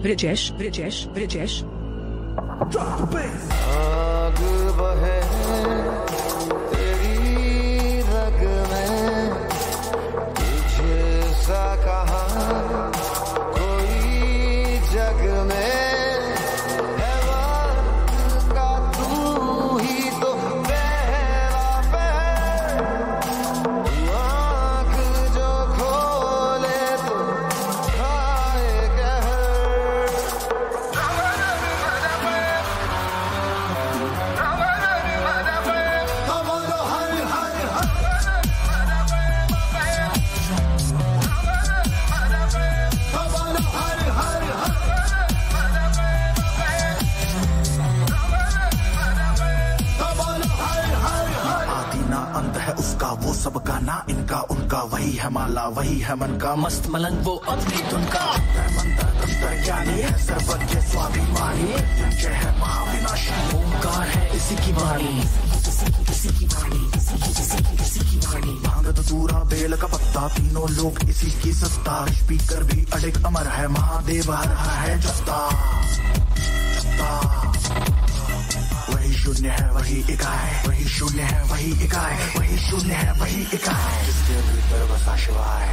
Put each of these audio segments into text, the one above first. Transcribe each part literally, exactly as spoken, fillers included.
Brijesh, Brijesh, Brijesh. Drop the bass. आग बहे तेरी रग में, तुझे सा कहाँ कोई जग में, है वक्त का तू ही तो पहला पैर, आँख जो खोले तो खाए कहर। अंत है उसका वो सबका ना इनका उनका, वही है माला वही है मन का मस्त मलंग वो अपनी धुन का। मंत्र तंत्र ज्ञानी है सर्वज्ञ स्वाभिमानी, जय है महाविनाशी ओंकार है इसी की वाणी, इसी की वाणी, इसी की वाणी। भांग धतूरा बेल का पत्ता तीनों लोग इसी की सत्ता, स्पीकर भी अडिग अमर है महादेव हर है जत्ता। वही शून्य है वही इकाई, वही शून्य है वही इकाई, वही शून्य है वही इकाई, जिसके भीतर बसा शिवाय।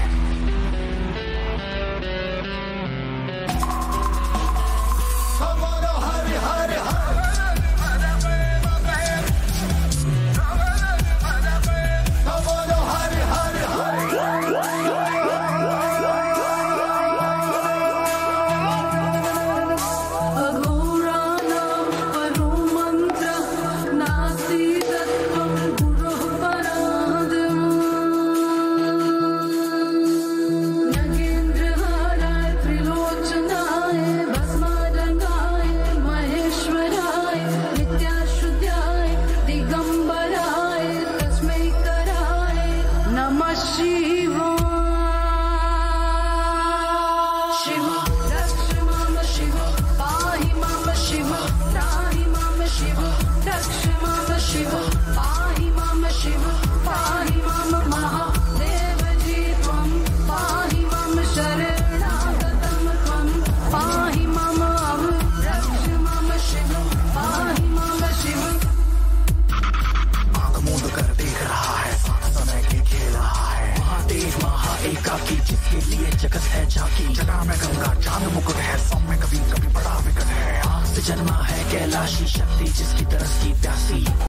जिसके लिए जगत है झांकी, जगह में गंगा चांद मुकुट है, सौम्य कभी कभी बड़ा विकट है। आग से जन्मा है कैलाशी शक्ति, जिसकी तरस की प्यासी।